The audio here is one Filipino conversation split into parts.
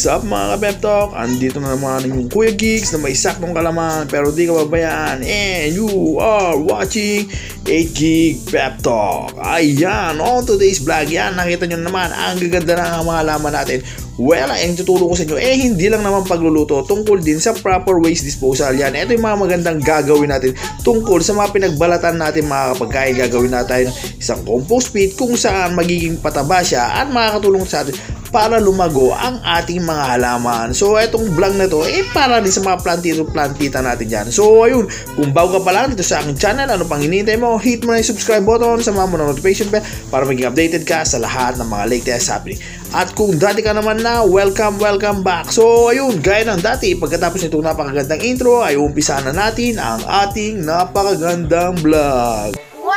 What's up mga ka-Pep Talk? Andito na naman yung Kuya Geeks na may saktong kalaman pero di ka babayaan. And you are watching 8Gig Pep Talk. Ayan, on today's vlog yan, nakita nyo naman ang gaganda ng mga halaman natin. Well, ang tuturo ko sa inyo, hindi lang naman pagluluto, tungkol din sa proper waste disposal yan. Ito yung mga magandang gagawin natin tungkol sa mga pinagbalatan natin mga kapagkain. Gagawin natin isang compost pit kung saan magiging pataba siya at makakatulong sa atin para lumago ang ating mga halaman. So, itong vlog na to, para din sa mga plantita natin dyan. So, ayun, kung bago ka pa lang dito sa aking channel, ano pang hinihintay mo, hit mo na yung subscribe button, sama mo na notification bell para maging updated ka sa lahat ng mga latest happening. At kung dati ka naman na, welcome back. So, ayun, gaya ng dati, pagkatapos nitong napakagandang intro, ay umpisa na natin ang ating napakagandang vlog.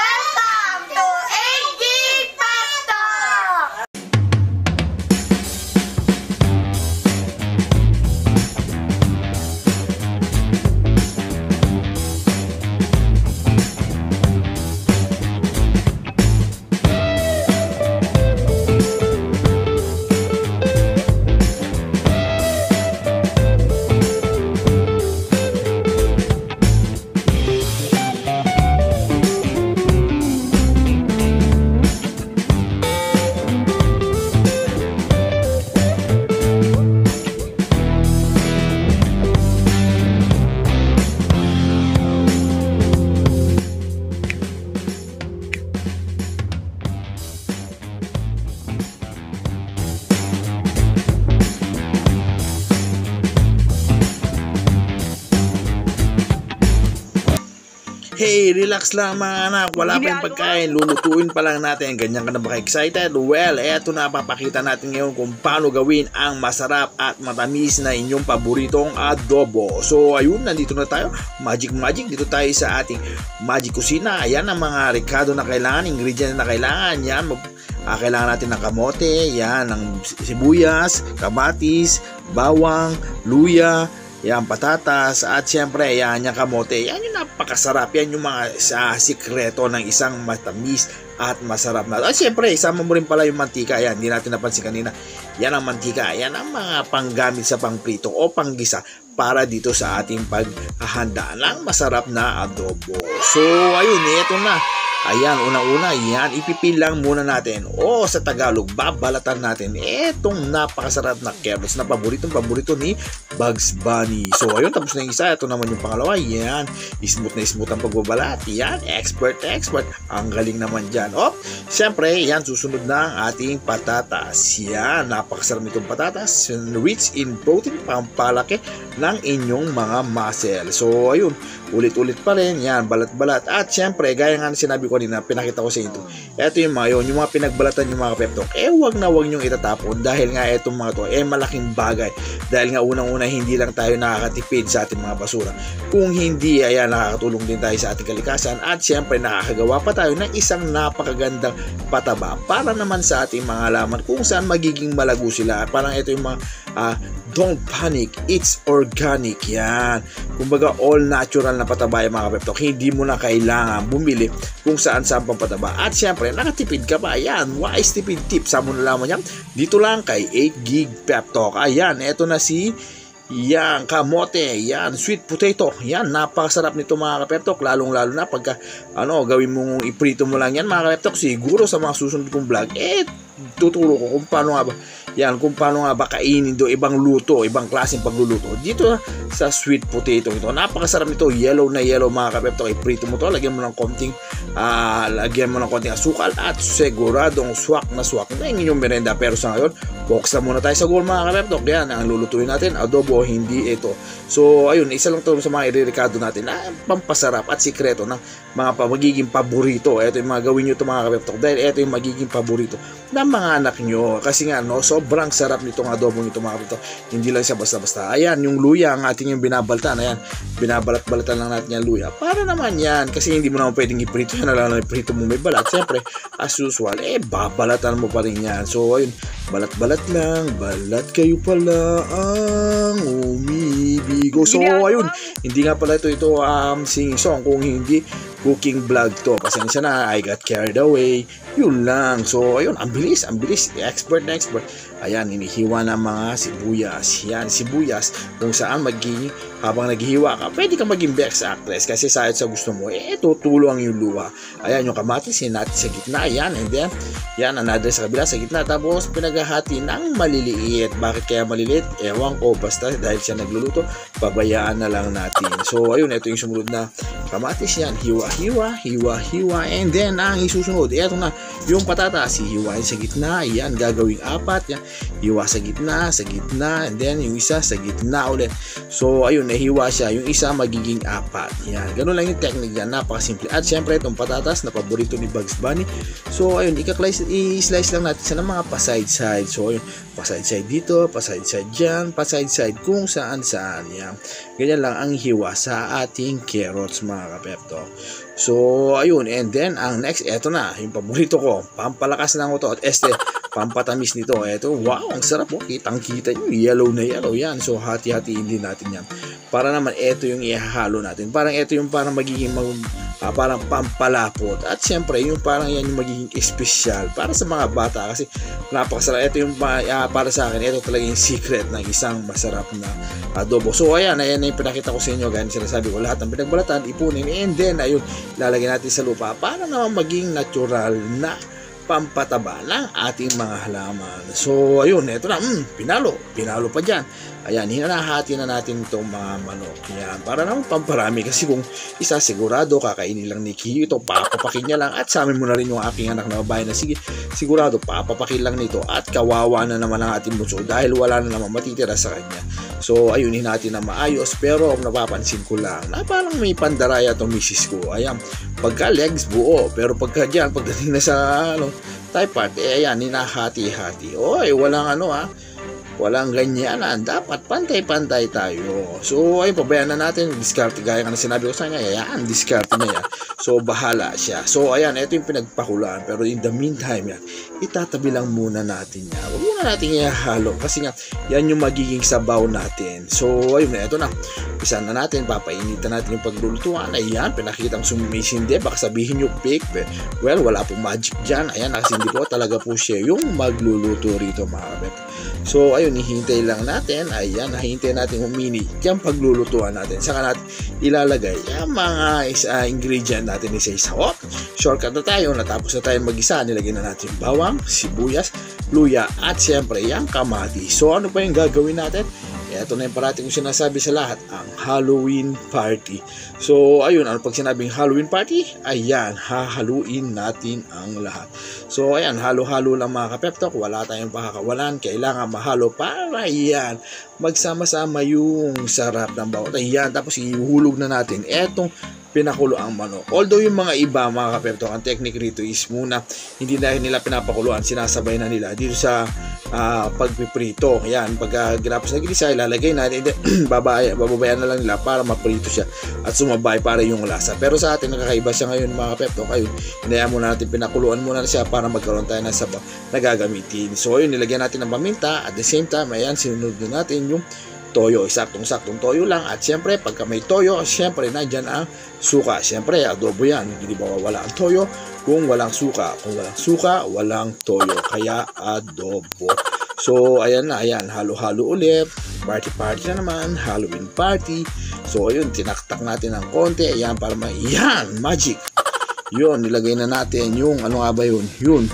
Hey, relax lang mga anak, wala pa yung pagkain, lulutuin pa lang natin. Ganyan ka na ba excited? Well, eto na, papakita natin ngayon kung paano gawin ang masarap at matamis na inyong paboritong adobo. So ayun, nandito na tayo, magic, dito tayo sa ating magic kusina. Ayan ang mga rekado na kailangan, ingredients na kailangan. Yan, kailangan natin ng kamote, yan, ng sibuyas, kamatis, bawang, luya, yan, patatas, at syempre yan, yung kamote. Yan yung napakasarap, yan yung mga sikreto ng isang matamis at masarap na. At syempre, isama mo rin pala yung mantika. Yan, hindi natin napansin kanina. Yan ang mantika, yan ang mga panggamit sa pangprito o panggisa para dito sa ating paghahanda ng masarap na adobo. So ayun, ito na. Ayan, unang-una, yan, ipipil lang muna natin. O sa Tagalog, babalatan natin etong napakasarap na carrots na paborito ni Bugs Bunny. So, ayun, tapos na yung isa. Ito naman yung pangalawa. Yan, smooth ang pagbabalat. Yan, expert. Ang galing naman dyan. O, siyempre, yan, susunod na ang ating patatas. Yan, napakasarap nitong patatas. Rich in protein, pampalaki ng inyong mga muscle. So, ayun, ulit-ulit pa rin. Yan, balat-balat. At siyempre, gaya nga na sinabi ko kanina, pinakita ko sa inyo. Ito yung mga yun, yung mga pinagbalatan yung mga ka-Pep Talk. Wag nyong itatapon dahil nga itong mga to, malaking bagay. Dahil nga unang-una, hindi lang tayo nakakatipid sa ating mga basura. Kung hindi, ayan, nakakatulong din tayo sa ating kalikasan. At siyempre, nakakagawa pa tayo ng isang napakagandang pataba para naman sa ating mga halaman kung saan magiging malago sila. Parang ito yung mga don't panic, it's organic. Yan. Kumbaga, all natural na pataba yung mga ka-Pep Talk. Hindi mo na kailangan bumili kung saan pang pataba. At syempre, nakatipid ka pa. Ayan, wise tipid tip. Saan mo nalaman yan? Dito lang kay 8Gig Pep Talk. Ayan, eto na si yan, kamote. Yan, sweet potato. Yan, napakasarap nito mga ka-Pep Talk. Lalong-lalo na pagka, gawin mong iprito mo lang yan mga ka-Pep Talk. Siguro sa mga susunod kong vlog, tuturo ko kung paano nga ba kainin do ibang luto, ibang klaseng pagluluto dito sa sweet potato ito. Napakasarap nito, yellow na yellow mga ka-Pep Talk. Iprito mo to, lagyan mo ng konting asukal at siguradong swak na yung inyong merenda. Pero sa ngayon, focus na muna tayo sa goal mga ka-Pep Talk. Yan ang lulutuin natin, adobo, hindi ito. So ayun, isa lang to sa mga iririkado natin na pampasarap at sikreto ng mga magiging paborito. Ito yung mga gawin nyo ito mga ka-Pep Talk dahil ito yung magiging paborito ng mga anak nyo. Kasi nga, sobrang sarap nitong adobo nito mga ka-Pep Talk. Hindi lang siya basta-basta. Ayan, yung luya, ang ating yung binabaltan. Ayan, binabalat-balatan lang natin yung luya. Para naman yan, kasi hindi mo naman pwedeng iprito yan. Alam na iprito mo may balat. Siyempre, as usual, babalatan mo pa rin yan. So, ayun, balat-balat lang. Balat kayo pala ang umibigo. So, ayun, hindi nga pala ito sing song kung hindi cooking vlog to. Pasensya na, I got carried away. Yun lang. So, ayun, ang bilis. Expert na expert. Ayan, inihiwa ng mga sibuyas. Yan, sibuyas. Kung saan habang naghihiwa ka, pwede ka maging best actress kasi sa gusto mo, tutulong yung luha. Ayan, yung kamatis, natin sa gitna. Ayan, and then, yan, another sa kabila, sa gitna. Tapos, pinaghahati ng maliliit. Bakit kaya maliliit? Ewan ko, basta dahil siya nagluluto, pabayaan na lang natin. So, ayun, ito yung sumunod na kamatis. Yan, hiwa. And then, ang isusunod, eto na, yung patatas, hihiwain sa gitna. Yan, gagawing 4. Yan, hiwa sa gitna, and then yung isa sa gitna ulit. So, ayun, nahiwa siya. Yung isa magiging 4. Yan, ganun lang yung technique yan. Napakasimple. At syempre, itong patatas na paborito ni Bugs Bunny. So, ayun, i-slice lang natin sa mga pa-side-side. So, ayun, pa-side-side dito, pa-side-side dyan, pa-side-side kung saan-saan. Yan. Ganyan lang ang hiwa sa ating carrots, mga kapepto. So, ayun, and then, ang next, eto na, yung paborito ko, pampalakas lang ko to, at pampatamis nito, eto, wow, ang sarap po, kitang-kita nyo, yellow na yellow, yan, so hati-hatiin din natin yan, para naman, eto yung ihahalo natin, parang eto yung parang magiging, parang pampalapot, at syempre, yung parang yan yung magiging espesyal, para sa mga bata, kasi napakasarap, eto yung, para sa akin, eto talaga yung secret ng isang masarap na adobo. So, ayan yung pinakita ko sa inyo, ganyan sinasabi ko, lahat ng pinagbalatan, ipunin, and then, ayun, lalagyan natin sa lupa para naman maging natural na pampataba ng ating mga halaman. So, ayun, eto na, pinalo pa dyan. Ayan, hinahati na natin itong mga manok. Yan, para naman pamparami kasi kung isa sigurado kakainin lang ni Kiyo ito, papapakin niya lang at sa amin mo na rin yung aking anak na babae na sige, sigurado papapakin lang nito at kawawa na naman ang ating bunso dahil wala na naman matitira sa kanya. So, ayun, hinati na maayos pero napapansin ko lang na parang may pandaraya itong misis ko. Ayan, pagka legs buo pero pagka dyan, pagdating na sa thigh part, ayan, hinahati-hati. Oy, walang ganyanan. Dapat pantay-pantay tayo. So, ayun, pabayaan na natin. Diskarte, gaya nga na sinabi ko sa kanya. Ayan, diskarte na yan. So, bahala siya. So, ayan, ito yung pinagpakulaan. Pero in the meantime, yan, itatabi lang muna natin yan. Huwag muna natin ihalo. Kasi nga, yan yung magiging sabaw natin. So, ayun, ito na. Isa na natin. Papainitan natin yung paglulutuan. Ayan, pinakitang sumisindi. Baka sabihin yung fake. Well, wala pong magic dyan. Ayan, nakasindi po. Talaga po siya yung magluluto rito, mga kabet. So, ayun, hihintay lang natin. Ayan, hihintay natin humini yung paglulutuan natin. Saka natin ilalagay ang mga ingredient natin isa-isa. Shortcut na tayo. Natapos na tayo mag-isa. Nilagay na natin yung bawang, sibuyas, luya, at siyempre yung kamatis. So, ano pa yung gagawin natin? Ito na yung parati kong sinasabi sa lahat, ang Halloween party. So, ayun, ano pag sinabing Halloween party? Ayan, hahaluin natin ang lahat. So, ayan, halo-halo lang mga kapeptok. Wala tayong pakakawalan. Kailangan mahalo para yan, magsama-sama yung sarap ng bawat. Ayan, tapos ihuhulog na natin etong pinakulo ang manok. Although yung mga iba, mga kapeptok, ang technique rito is muna, hindi na nila pinapakuluan, sinasabay na nila dito sa pagpiprito. Ayan, pag ginapos na gilisa, ilalagay natin, bababayan na lang nila para maprito siya at sumabay para yung lasa. Pero sa atin, nakakaiba siya ngayon, mga kapeptok. Ayun, hinayaan muna natin, pinakuluan muna siya para magkaroon tayo ng sabaw na gagamitin. So, ayun, nilagyan natin ng paminta. At the same time, ayan, sinunod na natin yung toyo, saktong-saktong toyo lang. At syempre, pagka may toyo, syempre, nandyan ang suka. Syempre, adobo yan. Hindi ba wala ang toyo kung walang suka. Kung walang suka, walang toyo. Kaya, adobo. So, ayan na, ayan, halo-halo ulit. Party-party na naman, Halloween party. So, ayun, tinaktak natin ng konti. Ayan, para yan, magic. Yun, nilagay na natin yung, ano nga ba yun? Yun,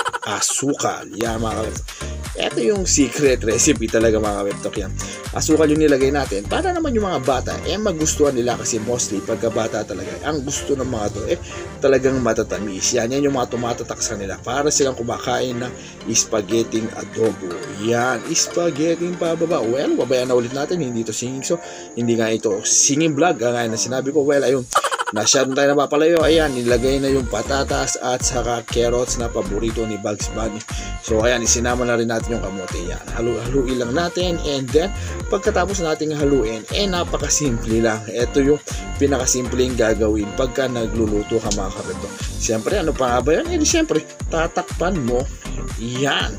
asukal. Yan, mga kapatid. Ito yung secret recipe talaga, mga kapeptok yan. Asukal yung nilagay natin para naman yung mga bata magustuhan nila kasi mostly pagkabata talaga ang gusto ng mga to talagang matatamis. Yan yung mga tumatatak sa nila para silang kumakain ng spaghetti adobo. Yan, spaghetti pababa. Well, babayan na ulit natin, hindi to singing, so hindi nga ito singing vlog. Gaya na sinabi ko, well, ayun, nasyadong tayo napapalayo. Ayan, nilagay na yung patatas at saka carrots na paborito ni Bugs Bunny. So, ayan, isinama na rin natin yung kamote. Yan, haluin lang natin. And then, pagkatapos nating haluin, napakasimple lang. Ito yung pinakasimpleng gagawin pagka nagluluto ka, mga kapito. Siyempre, ano pa nga ba yan? Siyempre, tatakpan mo. Yan.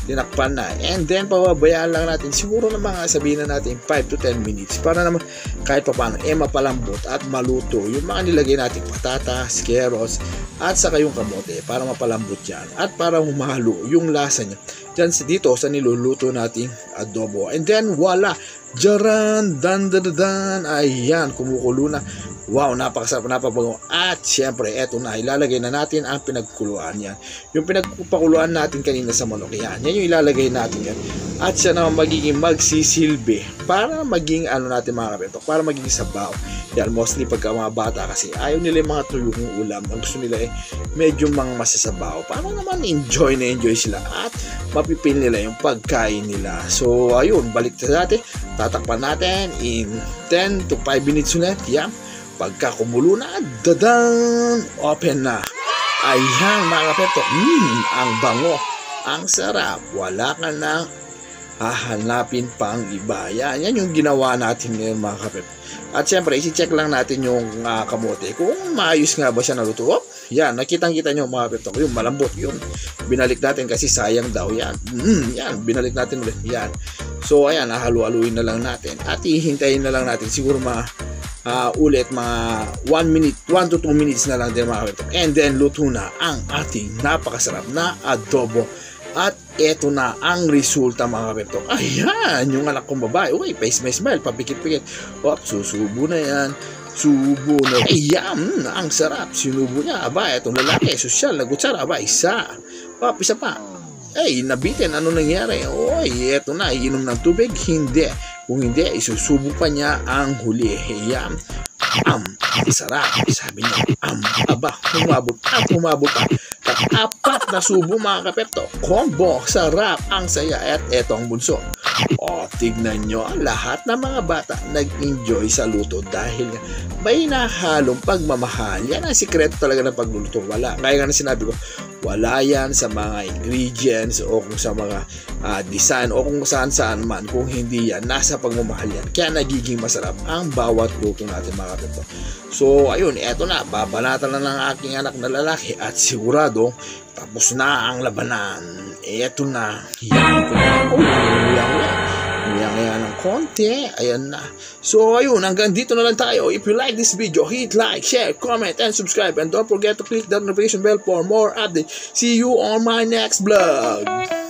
tinakpan na. And then, pababayaan lang natin, siguro na mga sabihin na natin 5 to 10 minutes para naman kahit pa paano, mapalambot at maluto yung mga nilagay natin patatas, carrots, at saka yung kamote para mapalambot yan at para humalo yung lasa niya dyan dito sa niluluto nating adobo. And then, wala, jaran, dan, ayan, kumukulo na. Wow, napakasarap, napabago. At syempre, eto na, ilalagay na natin ang pinagkuluan yan. Yung pinagpakuluan natin kanina sa manok, yan yung ilalagay natin yan. At siya naman magiging magsisilbi para maging ano natin mga kapetok, para maging sabaw. Yan, mostly pagka mga bata kasi ayaw nila yung mga tuyong ulam. Ang gusto nila medyo mga masasabaw para naman enjoy sila at mapipil nila yung pagkain nila. So, ayun, balik na natin. Tatakpan natin in 10 to 5 minutes ulit. Yan. Pagka kumulo na, dadan, open na. Ayan mga kapetok, ang bango, ang sarap, wala ka nang hahanapin pang iba. Yan yung ginawa natin ngayon mga kapetok. At syempre, isi-check lang natin yung kamote kung maayos nga ba siya naluto. Yan, nakitang-kita nyo mga kapetok, yung malambot yun. Binalik natin kasi sayang daw yan. Yan, binalik natin ulit. Yan. So ayan, halu-haluin na lang natin at hihintayin na lang natin siguro ulit mga 1 to 2 minutes na lang din mga kapetok. And then luto na ang ating napakasarap na adobo. At eto na ang resulta mga kapetok. Ayan, yung anak kong babae. Uy, pa-smile, papikit-pikit. Susubo na yan. Subo na. Ayan, ang sarap. Sinubo niya. Aba, etong lalaki. Sosyal, nagutsara. Aba, isa pa. Ay, nabitin. Ano nangyari? Uy, eto na. Iinom ng tubig? Hindi. Kung hindi, isusubo pa niya ang huli. Ayan. Sarap. Sabi niya, aba, humabot pa. Apat na subo mga kapetok. Combo, sarap, ang saya. At eto ang bunso. Tignan nyo, lahat ng mga bata nag-enjoy sa luto dahil may nahalong pagmamahal. Yan ang sikreto talaga ng pagluluto. Wala, kaya nga na sinabi ko, wala yan sa mga ingredients o kung sa mga design o kung saan man. Kung hindi yan, nasa pagmamahal yan. Kaya nagiging masarap ang bawat luto natin mga kapetok. So ayun, eto na, babanatan na ng aking anak na lalaki at sigurado tapos na ang labanan. Eto na, yan ng konti. Ayan na. So ayun, hanggang dito na lang tayo. If you like this video, hit like, share, comment, and subscribe. And don't forget to click the notification bell for more updates. See you on my next vlog.